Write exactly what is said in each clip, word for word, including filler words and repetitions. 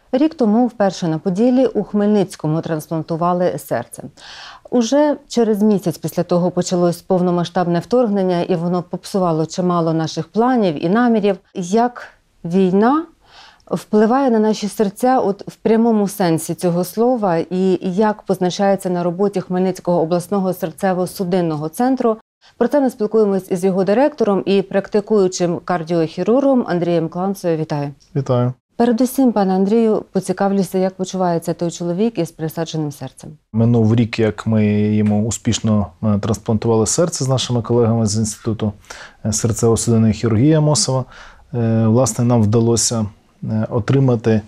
Рік тому вперше на Поділлі у Хмельницькому трансплантували серце. Уже через місяць після того почалось повномасштабне вторгнення, і воно попсувало чимало наших планів і намірів. Як війна впливає на наші серця от в прямому сенсі цього слова, і як позначається на роботі Хмельницького обласного серцево-судинного центру? Про це ми спілкуємось із його директором і практикуючим кардіохірургом Андрієм Кланцою. Вітаю. Вітаю. Передусім, пане Андрію, поцікавлюся, як почувається той чоловік із пересадженим серцем. Минув рік, як ми йому успішно трансплантували серце з нашими колегами з Інституту серцево-судинної хірургії Амосова. Власне, нам вдалося отримати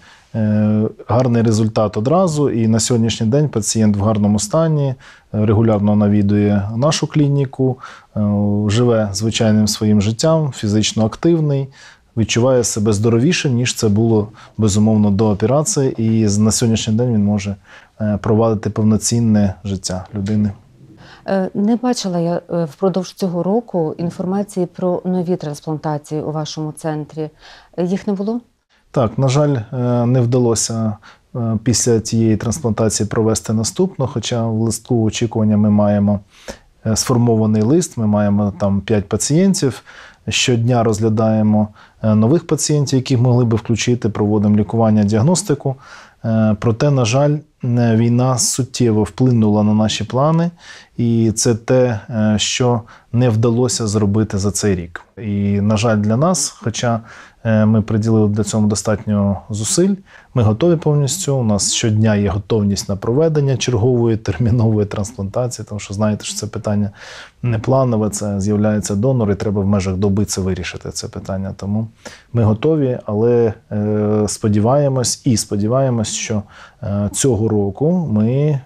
гарний результат одразу, і на сьогоднішній день пацієнт в гарному стані, регулярно навідує нашу клініку, живе звичайним своїм життям, фізично активний, відчуває себе здоровіше, ніж це було, безумовно, до операції, і на сьогоднішній день він може провадити повноцінне життя людини. Не бачила я впродовж цього року інформації про нові трансплантації у вашому центрі. Їх не було? Так, на жаль, не вдалося після цієї трансплантації провести наступну, хоча в листку очікування ми маємо сформований лист, ми маємо там п'ять пацієнтів, щодня розглядаємо нових пацієнтів, яких могли би включити, проводимо лікування, діагностику. Проте, на жаль, війна суттєво вплинула на наші плани, і це те, що не вдалося зробити за цей рік. І, на жаль, для нас, хоча ми приділили для цього достатньо зусиль, ми готові повністю, у нас щодня є готовність на проведення чергової термінової трансплантації, тому що знаєте, що це питання не планове, це з'являється донор, і треба в межах доби це вирішити, це питання. Тому ми готові, але е, сподіваємось і сподіваємось, що е, цього року ми е,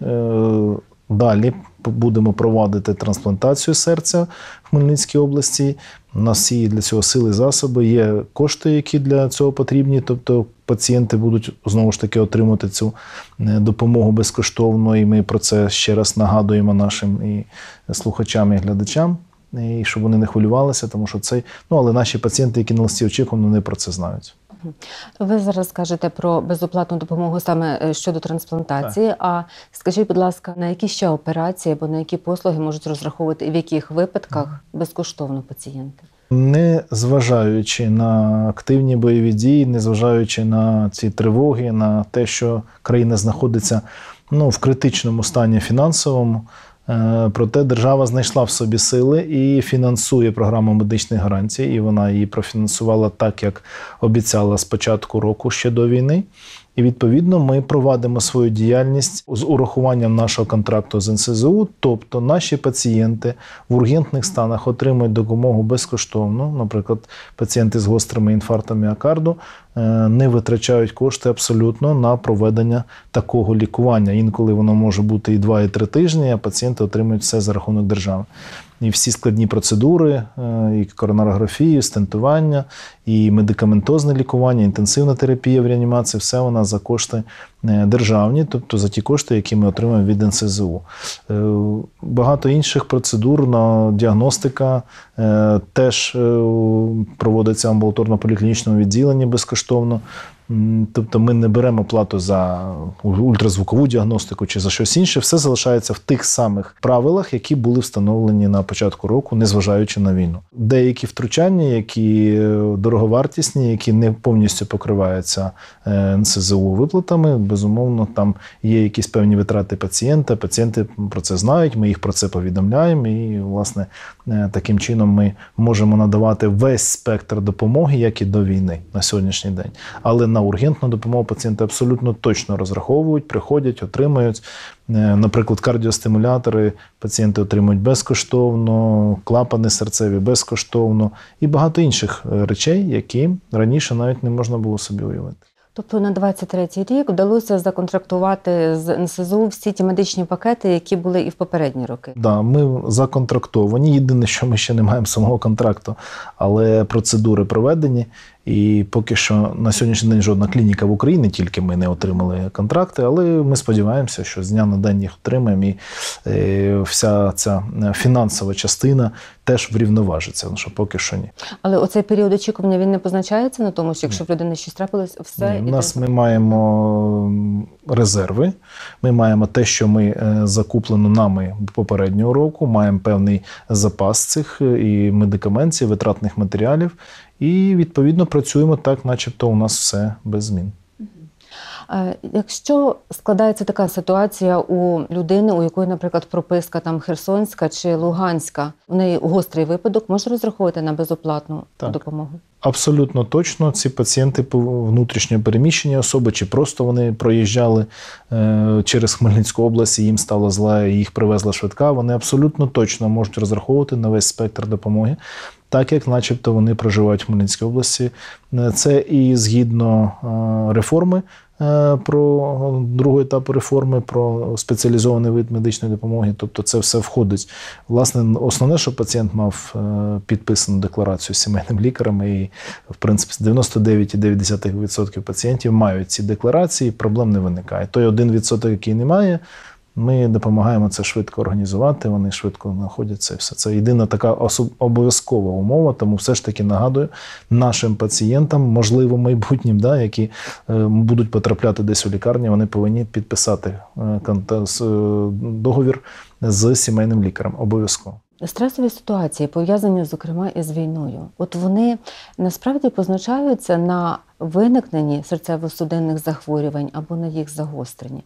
далі будемо проводити трансплантацію серця в Хмельницькій області. У нас є для цього сили, засоби, є кошти, які для цього потрібні, тобто пацієнти будуть, знову ж таки, отримати цю допомогу безкоштовно, і ми про це ще раз нагадуємо нашим і слухачам, і глядачам, і щоб вони не хвилювалися, тому що цей, ну, але наші пацієнти, які на листі очікування, вони про це знають. Ви зараз кажете про безоплатну допомогу саме щодо трансплантації, так. А скажіть, будь ласка, на які ще операції або на які послуги можуть розраховувати і в яких випадках безкоштовно пацієнти? Не зважаючи на активні бойові дії, не зважаючи на ці тривоги, на те, що країна знаходиться, ну, в критичному стані фінансовому, проте держава знайшла в собі сили і фінансує програму медичних гарантій, і вона її профінансувала так, як обіцяла з початку року ще до війни. І, відповідно, ми провадимо свою діяльність з урахуванням нашого контракту з ен ес зе у, тобто наші пацієнти в ургентних станах отримують допомогу безкоштовно. Наприклад, пацієнти з гострими інфарктами міокарду не витрачають кошти абсолютно на проведення такого лікування. Інколи воно може бути і два, і три тижні, а пацієнти отримують все за рахунок держави. І всі складні процедури, і коронарографію, і стентування, і медикаментозне лікування, інтенсивна терапія в реанімації – все вона за кошти державні, тобто за ті кошти, які ми отримуємо від ен ес зе у. Багато інших процедур, діагностика теж проводиться в амбулаторно-поліклінічному відділенні безкоштовно. Тобто ми не беремо плату за ультразвукову діагностику чи за щось інше. Все залишається в тих самих правилах, які були встановлені на початку року, незважаючи на війну. Деякі втручання, які дороговартісні, які не повністю покриваються ен ес зе у виплатами, безумовно, там є якісь певні витрати пацієнта, пацієнти про це знають, ми їх про це повідомляємо, і, власне, таким чином ми можемо надавати весь спектр допомоги, як і до війни на сьогоднішній день. Але на ургентну допомогу пацієнти абсолютно точно розраховують, приходять, отримують. Наприклад, кардіостимулятори пацієнти отримують безкоштовно, клапани серцеві безкоштовно і багато інших речей, які раніше навіть не можна було собі уявити. Тобто на двадцять третій рік вдалося законтрактувати з ен ес зе у всі ті медичні пакети, які були і в попередні роки? Так, да, ми законтрактовані. Єдине, що ми ще не маємо самого контракту, але процедури проведені. І поки що на сьогоднішній день жодна клініка в Україні, тільки ми не отримали контракти, але ми сподіваємося, що з дня на день їх отримаємо, і вся ця фінансова частина теж врівноважиться, що поки що ні. Але оцей період очікування, він не позначається на тому, що якщо в людини щось трапилось, все... Ні, у нас ми маємо резерви, ми маємо те, що ми закуплено нами попереднього року, маємо певний запас цих і медикаментів, витратних матеріалів, і відповідно працюємо так, начебто у нас все без змін. Якщо складається така ситуація у людини, у якої, наприклад, прописка там Херсонська чи Луганська, в неї гострий випадок, може розраховувати на безоплатну так. допомогу? Абсолютно точно. Ці пацієнти внутрішньо переміщені особи, чи просто вони проїжджали е, через Хмельницьку область, і їм стало зле, і їх привезла швидка, вони абсолютно точно можуть розраховувати на весь спектр допомоги, так як начебто вони проживають в Хмельницькій області. Це і згідно е, реформи, про другого етапу реформи, про спеціалізований вид медичної допомоги. Тобто це все входить. Власне, основне, що пацієнт мав підписану декларацію з сімейним лікарем, і, в принципі, дев'яносто дев'ять цілих дев'ять десятих відсотка пацієнтів мають ці декларації, проблем не виникає. Той один відсоток, який не має, ми допомагаємо це швидко організувати, вони швидко знаходяться і все. Це єдина така обов'язкова умова, тому все ж таки нагадую нашим пацієнтам, можливо, майбутнім, да, які е, будуть потрапляти десь у лікарні, вони повинні підписати е, договір з сімейним лікарем. Обов'язково. Стресові ситуації, пов'язані, зокрема, із війною, от вони насправді позначаються на виникненні серцево-судинних захворювань або на їх загостренні?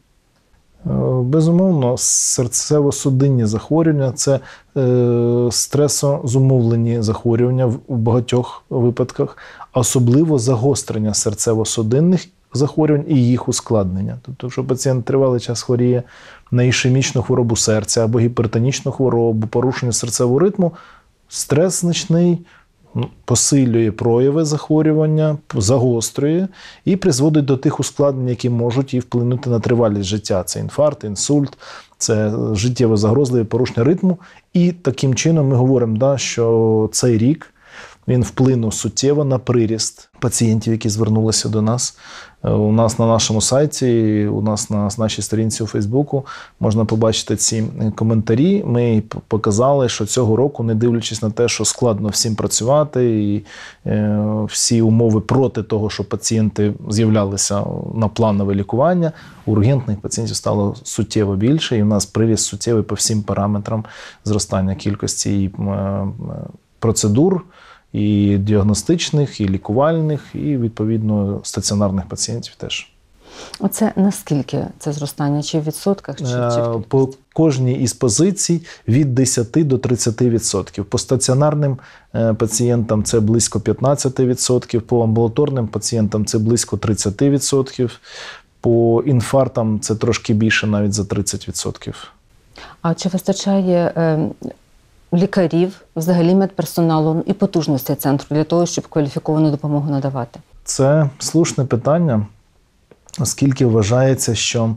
Безумовно, серцево-судинні захворювання – це е, стресозумовлені захворювання в багатьох випадках, особливо загострення серцево-судинних захворювань і їх ускладнення. Тобто, якщо пацієнт тривалий час хворіє на ішемічну хворобу серця або гіпертонічну хворобу, порушення серцевого ритму, стрес значний посилює прояви захворювання, загострює і призводить до тих ускладнень, які можуть і вплинути на тривалість життя. Це інфаркт, інсульт, це життєво загрозливе порушення ритму. І таким чином ми говоримо, да, що цей рік він вплинув суттєво на приріст пацієнтів, які звернулися до нас. У нас на нашому сайті, у нас на нашій сторінці у Фейсбуку можна побачити ці коментарі. Ми показали, що цього року, не дивлячись на те, що складно всім працювати, і е, всі умови проти того, що пацієнти з'являлися на планове лікування, ургентних пацієнтів стало суттєво більше, і у нас приріст суттєвий по всім параметрам зростання кількості і, е, процедур, і діагностичних, і лікувальних, і, відповідно, стаціонарних пацієнтів теж. Оце наскільки це зростання? Чи в відсотках? Чи, чи в По кожній із позицій від десяти до тридцяти відсотків. По стаціонарним пацієнтам це близько п'ятнадцяти відсотків, по амбулаторним пацієнтам це близько тридцяти відсотків, по інфарктам це трошки більше, навіть за тридцять відсотків. А чи вистачає е, лікарів, взагалі медперсоналу і потужності центру для того, щоб кваліфіковану допомогу надавати? Це слушне питання, оскільки вважається, що,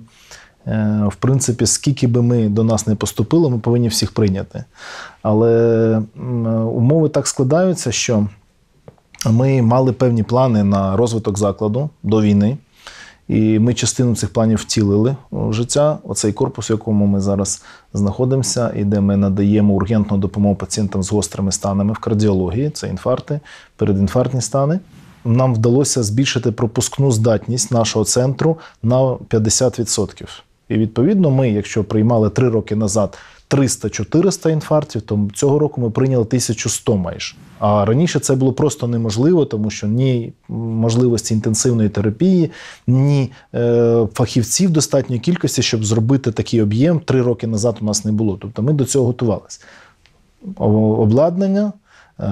в принципі, скільки би ми до нас не поступило, ми повинні всіх прийняти. Але умови так складаються, що ми мали певні плани на розвиток закладу до війни, і ми частину цих планів втілили в життя. Оцей корпус, в якому ми зараз знаходимося, і де ми надаємо ургентну допомогу пацієнтам з гострими станами в кардіології, це інфаркти, передінфарктні стани. Нам вдалося збільшити пропускну здатність нашого центру на п'ятдесят відсотків. І відповідно ми, якщо приймали три роки назад триста-чотириста інфарктів, то цього року ми прийняли тисячу сто майже. А раніше це було просто неможливо, тому що ні можливості інтенсивної терапії, ні е, фахівців достатньої кількості, щоб зробити такий об'єм, три роки назад у нас не було. Тобто ми до цього готувалися. Обладнання, е,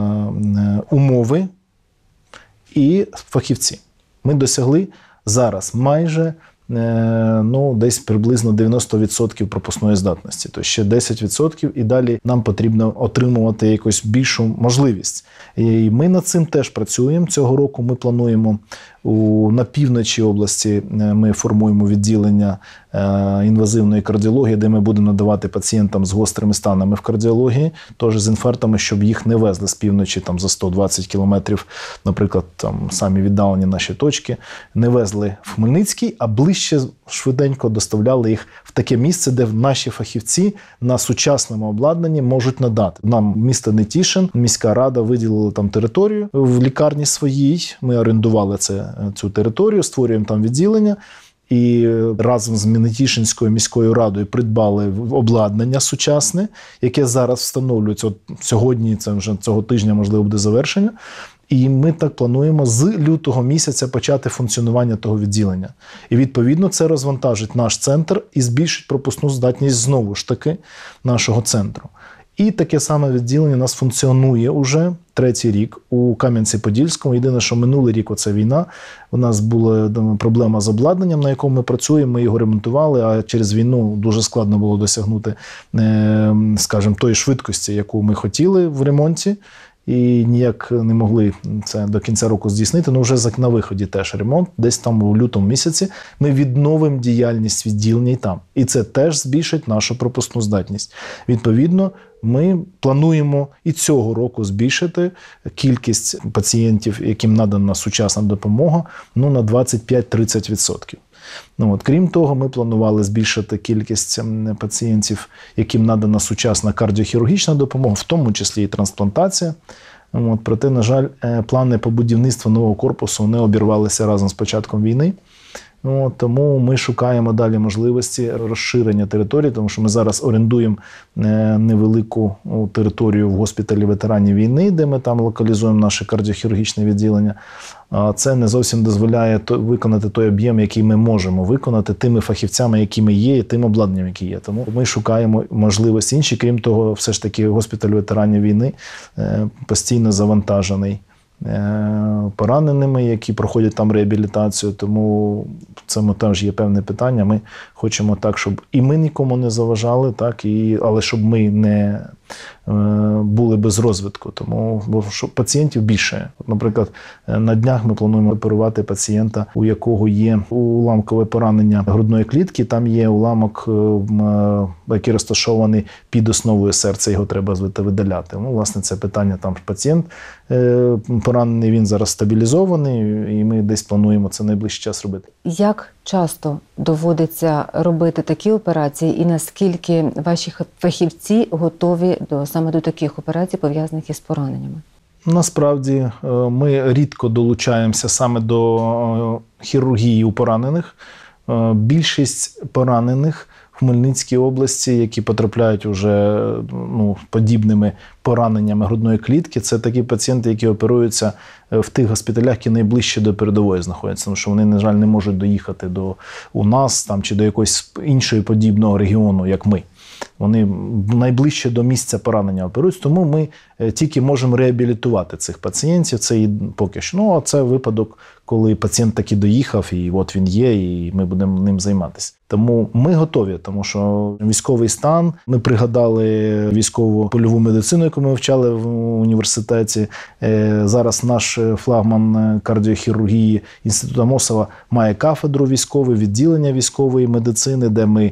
умови і фахівці. Ми досягли зараз майже ну, десь приблизно дев'яносто відсотків пропускної здатності. Тобто ще десять відсотків і далі нам потрібно отримувати якусь більшу можливість. І ми над цим теж працюємо. Цього року ми плануємо у, на півночі області ми формуємо відділення е, інвазивної кардіології, де ми будемо надавати пацієнтам з гострими станами в кардіології, теж з інфарктами, щоб їх не везли з півночі там, за сто двадцять кілометрів, наприклад, там самі віддалені наші точки, не везли в Хмельницький, а ближче швиденько доставляли їх в таке місце, де наші фахівці на сучасному обладнанні можуть надати. Нам місто Нетішин, міська рада виділила там територію в лікарні своїй, ми орендували це, цю територію, створюємо там відділення. І разом з Нетішинською міською радою придбали обладнання сучасне, яке зараз встановлюється. От сьогодні, це вже цього тижня, можливо, буде завершення. І ми так плануємо з лютого місяця почати функціонування того відділення. І, відповідно, це розвантажить наш центр і збільшить пропускну здатність знову ж таки нашого центру. І таке саме відділення у нас функціонує уже третій рік у Кам'янці-Подільському. Єдине, що минулий рік, оця війна, у нас була проблема з обладнанням, на якому ми працюємо, ми його ремонтували, а через війну дуже складно було досягнути, скажімо, тої швидкості, яку ми хотіли в ремонті. І ніяк не могли це до кінця року здійснити, але вже на виході теж ремонт. Десь там у лютому місяці ми відновимо діяльність відділення і там. І це теж збільшить нашу пропускну здатність. Відповідно, ми плануємо і цього року збільшити кількість пацієнтів, яким надана сучасна допомога, ну, на двадцять п'ять - тридцять відсотків. Ну, от, крім того, ми планували збільшити кількість пацієнтів, яким надана сучасна кардіохірургічна допомога, в тому числі і трансплантація. От, проте, на жаль, плани по будівництву нового корпусу не обірвалися разом з початком війни. От, тому ми шукаємо далі можливості розширення території, тому що ми зараз орендуємо невелику територію в госпіталі ветеранів війни, де ми там локалізуємо наше кардіохірургічне відділення. Це не зовсім дозволяє виконати той об'єм, який ми можемо виконати тими фахівцями, які ми є, і тим обладнанням, які є. Тому ми шукаємо можливості інші. Крім того, все ж таки госпіталь ветеранів війни постійно завантажений пораненими, які проходять там реабілітацію. Тому це теж є певне питання. Ми хочемо так, щоб і ми нікому не заважали, так, і, але щоб ми не були без розвитку, тому бо що пацієнтів більше. От, наприклад, на днях ми плануємо оперувати пацієнта, у якого є уламкове поранення грудної клітки, там є уламок, який розташований під основою серця, його треба видаляти. Ну, власне, це питання, там пацієнт поранений, він зараз стабілізований, і ми десь плануємо це найближчий час робити. Як часто доводиться робити такі операції і наскільки ваші фахівці готові до, саме до таких операцій, пов'язаних із пораненнями? Насправді ми рідко долучаємося саме до хірургії у поранених. Більшість поранених в Хмельницькій області, які потрапляють уже ну, подібними пораненнями грудної клітки, це такі пацієнти, які оперуються в тих госпіталях, які найближче до передової знаходяться, тому що вони, на жаль, не можуть доїхати до у нас там, чи до якогось іншого подібного регіону, як ми. Вони найближче до місця поранення оперуються, тому ми тільки можемо реабілітувати цих пацієнтів. Це і поки що. Ну, а це випадок, коли пацієнт таки доїхав, і от він є, і ми будемо ним займатися. Тому ми готові, тому що військовий стан, ми пригадали військову польову медицину, яку ми вивчали в університеті. Зараз наш флагман кардіохірургії Інституту Амосова має кафедру військової, відділення військової медицини, де ми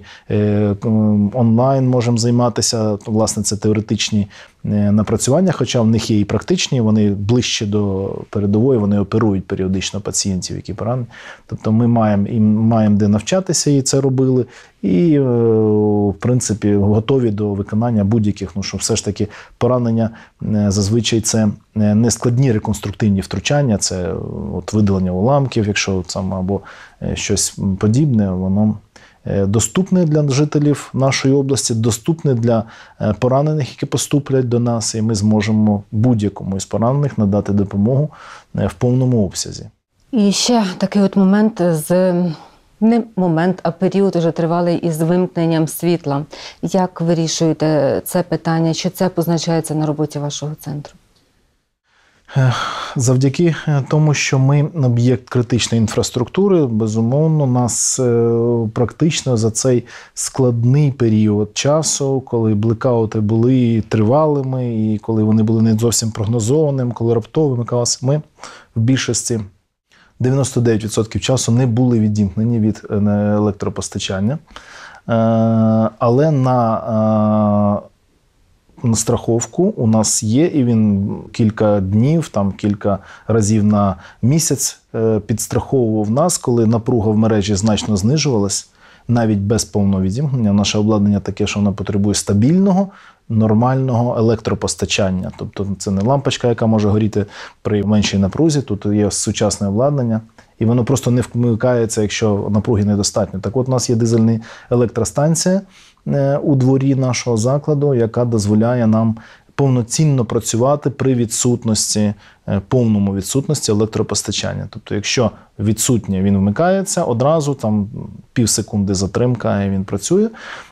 онлайн можемо займатися. Власне, це теоретичні напрацювання, хоча в них є і практичні, вони ближче до передової, вони оперують періодично пацієнтів, які поранені. Тобто ми маємо, і маємо де навчатися, і це робили, і, в принципі, готові до виконання будь-яких, ну, що все ж таки поранення зазвичай це не складні реконструктивні втручання, це от видалення уламків, якщо там, або щось подібне, воно доступне для жителів нашої області, доступне для поранених, які поступлять до нас, і ми зможемо будь-якому із поранених надати допомогу в повному обсязі. І ще такий от момент з... Не момент, а період уже тривалий із вимкненням світла. Як вирішуєте це питання? Чи це позначається на роботі вашого центру? Завдяки тому, що ми об'єкт критичної інфраструктури, безумовно, нас практично за цей складний період часу, коли блекаути були тривалими, і коли вони були не зовсім прогнозованими, коли раптово ми в більшості дев'яносто дев'ять відсотків часу не були відімкнені від електропостачання. Але на На страховку у нас є, і він кілька днів, там кілька разів на місяць підстраховував нас, коли напруга в мережі значно знижувалась, навіть без повного відімкнення. Наше обладнання таке, що воно потребує стабільного, нормального електропостачання. Тобто це не лампочка, яка може горіти при меншій напрузі, тут є сучасне обладнання, і воно просто не вмикається, якщо напруги недостатньо. Так от у нас є дизельна електростанція у дворі нашого закладу, яка дозволяє нам повноцінно працювати при відсутності, повному відсутності електропостачання. Тобто, якщо відсутнє, він вмикається, одразу там пів секунди затримка, і він працює.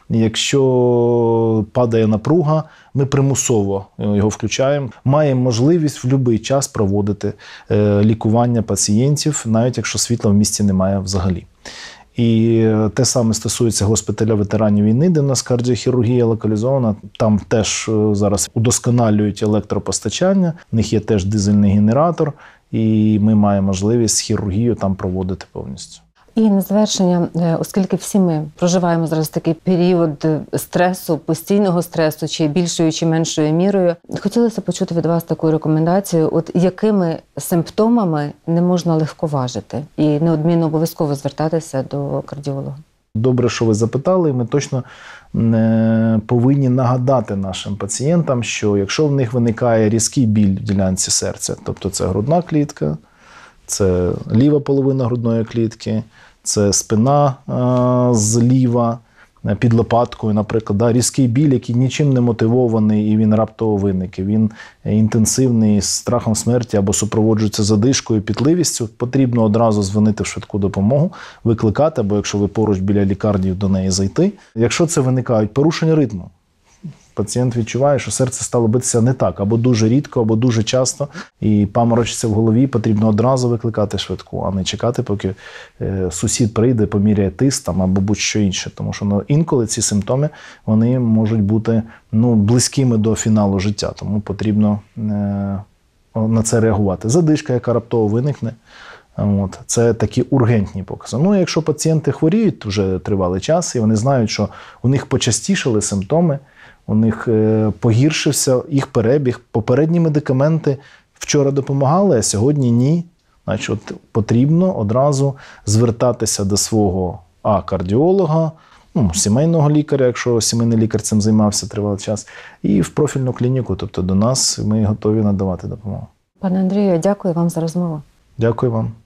Якщо падає напруга, ми примусово його включаємо. Маємо можливість в будь-який час проводити лікування пацієнтів, навіть якщо світла в місті немає взагалі. І те саме стосується госпіталя ветеранів війни, де у нас кардіохірургія локалізована. Там теж зараз удосконалюють електропостачання, в них є теж дизельний генератор, і ми маємо можливість хірургію там проводити повністю. І на завершення, оскільки всі ми проживаємо зараз такий період стресу, постійного стресу, чи більшою, чи меншою мірою, хотілося почути від вас таку рекомендацію, от якими симптомами не можна легковажити і неодмінно обов'язково звертатися до кардіолога? Добре, що ви запитали. Ми точно не повинні нагадати нашим пацієнтам, що якщо в них виникає різкий біль в ділянці серця, тобто це грудна клітка, це ліва половина грудної клітки, це спина е, зліва, під лопаткою, наприклад. Да, різкий біль, який нічим не мотивований, і він раптово виник. Він інтенсивний, з страхом смерті або супроводжується задишкою, пітливістю. Потрібно одразу дзвонити в швидку допомогу, викликати, або якщо ви поруч біля лікарні, до неї зайти. Якщо це виникають порушення ритму, пацієнт відчуває, що серце стало битися не так, або дуже рідко, або дуже часто, і паморочиться в голові, потрібно одразу викликати швидку, а не чекати, поки сусід прийде, поміряє тиск там, або будь-що інше. Тому що ну, інколи ці симптоми вони можуть бути ну, близькими до фіналу життя, тому потрібно е, на це реагувати. Задишка, яка раптово виникне, От. Це такі ургентні покази. Ну, якщо пацієнти хворіють вже тривалий час, і вони знають, що у них почастішали симптоми, у них погіршився їх перебіг, попередні медикаменти вчора допомагали, а сьогодні ні. Значить, от потрібно одразу звертатися до свого а, кардіолога, ну, сімейного лікаря, якщо сімейний лікар цим займався тривалий час, і в профільну клініку, тобто до нас ми готові надавати допомогу. Пане Андрію, дякую вам за розмову. Дякую вам.